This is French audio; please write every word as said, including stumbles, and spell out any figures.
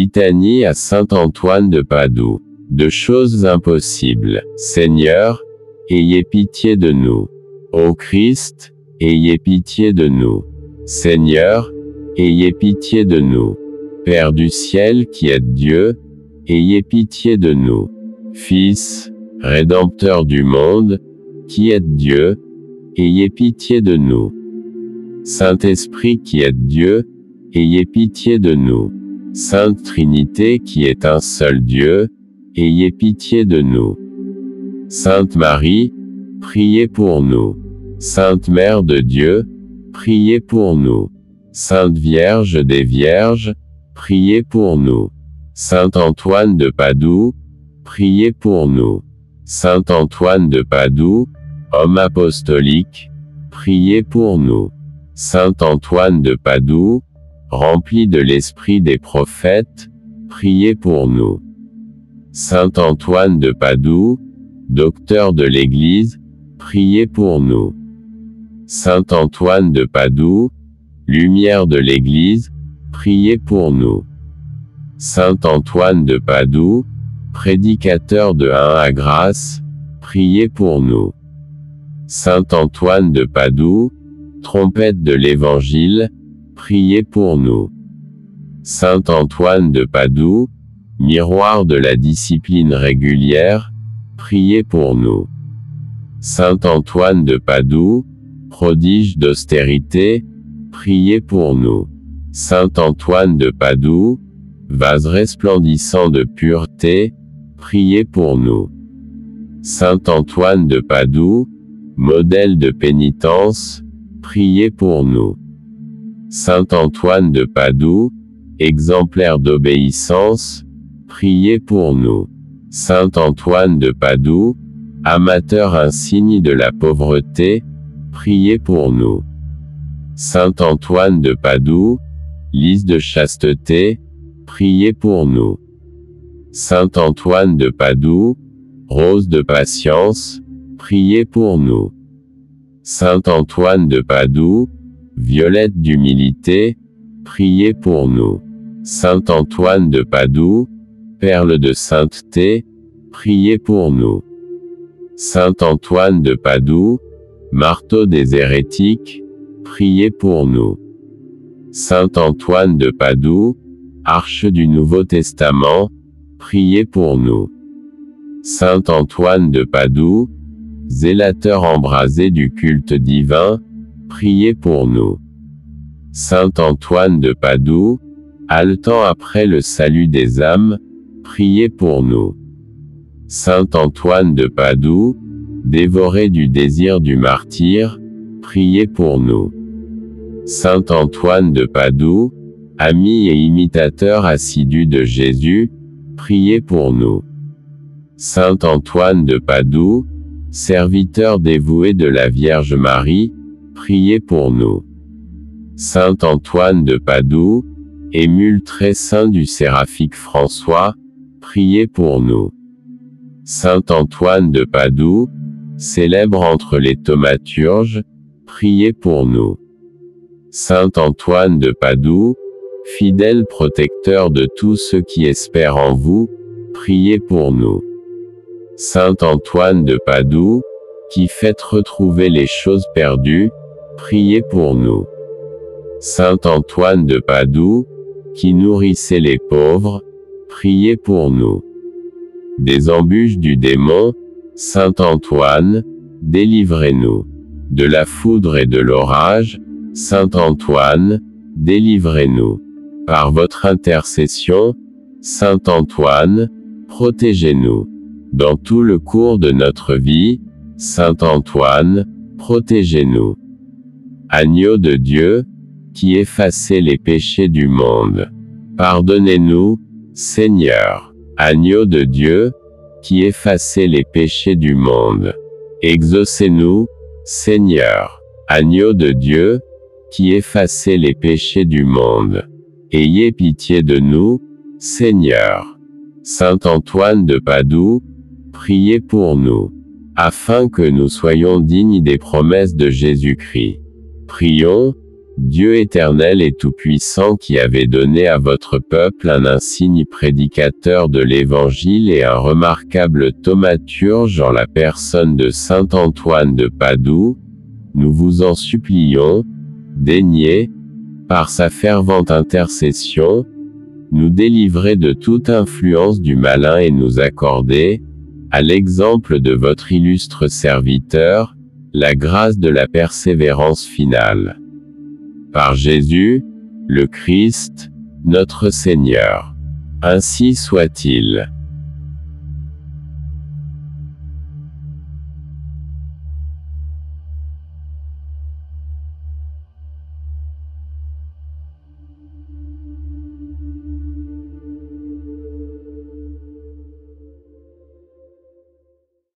Litanie à saint Antoine de Padoue. De choses impossibles. Seigneur, ayez pitié de nous. Ô Christ, ayez pitié de nous. Seigneur, ayez pitié de nous. Père du ciel qui êtes Dieu, ayez pitié de nous. Fils, Rédempteur du monde, qui êtes Dieu, ayez pitié de nous. Saint-Esprit qui êtes Dieu, ayez pitié de nous. Sainte Trinité qui est un seul Dieu, ayez pitié de nous. Sainte Marie, priez pour nous. Sainte Mère de Dieu, priez pour nous. Sainte Vierge des Vierges, priez pour nous. Saint Antoine de Padoue, priez pour nous. Saint Antoine de Padoue, homme apostolique, priez pour nous. Saint Antoine de Padoue, rempli de l'esprit des prophètes, priez pour nous. Saint Antoine de Padoue, docteur de l'Église, priez pour nous. Saint Antoine de Padoue, lumière de l'Église, priez pour nous. Saint Antoine de Padoue, prédicateur de un à grâce, priez pour nous. Saint Antoine de Padoue, trompette de l'Évangile, priez pour nous. Saint Antoine de Padoue, miroir de la discipline régulière, priez pour nous. Saint Antoine de Padoue, prodige d'austérité, priez pour nous. Saint Antoine de Padoue, vase resplendissant de pureté, priez pour nous. Saint Antoine de Padoue, modèle de pénitence, priez pour nous. Saint Antoine de Padoue, exemplaire d'obéissance, priez pour nous. Saint Antoine de Padoue, amateur insigne de la pauvreté, priez pour nous. Saint Antoine de Padoue, lys de chasteté, priez pour nous. Saint Antoine de Padoue, rose de patience, priez pour nous. Saint Antoine de Padoue, violette d'humilité, priez pour nous. Saint Antoine de Padoue, perle de sainteté, priez pour nous. Saint Antoine de Padoue, marteau des hérétiques, priez pour nous. Saint Antoine de Padoue, arche du Nouveau Testament, priez pour nous. Saint Antoine de Padoue, zélateur embrasé du culte divin, priez pour nous. Saint Antoine de Padoue, haletant après le salut des âmes, priez pour nous. Saint Antoine de Padoue, dévoré du désir du martyre, priez pour nous. Saint Antoine de Padoue, ami et imitateur assidu de Jésus, priez pour nous. Saint Antoine de Padoue, serviteur dévoué de la Vierge Marie, priez pour nous. Saint Antoine de Padoue, émule très saint du séraphique François, priez pour nous. Saint Antoine de Padoue, célèbre entre les thaumaturges, priez pour nous. Saint Antoine de Padoue, fidèle protecteur de tous ceux qui espèrent en vous, priez pour nous. Saint Antoine de Padoue, qui faites retrouver les choses perdues, priez pour nous. Saint Antoine de Padoue, qui nourrissez les pauvres, priez pour nous. Des embûches du démon, Saint Antoine, délivrez-nous. De la foudre et de l'orage, Saint Antoine, délivrez-nous. Par votre intercession, Saint Antoine, protégez-nous. Dans tout le cours de notre vie, Saint Antoine, protégez-nous. Agneau de Dieu, qui effacez les péchés du monde, pardonnez-nous, Seigneur. Agneau de Dieu, qui effacez les péchés du monde, exaucez-nous, Seigneur. Agneau de Dieu, qui effacez les péchés du monde, ayez pitié de nous, Seigneur. Saint Antoine de Padoue, priez pour nous, afin que nous soyons dignes des promesses de Jésus-Christ. Prions, Dieu éternel et tout-puissant qui avez donné à votre peuple un insigne prédicateur de l'Évangile et un remarquable thaumaturge en la personne de saint Antoine de Padoue, nous vous en supplions, daignez, par sa fervente intercession, nous délivrer de toute influence du malin et nous accorder, à l'exemple de votre illustre serviteur, la grâce de la persévérance finale. Par Jésus, le Christ, notre Seigneur. Ainsi soit-il.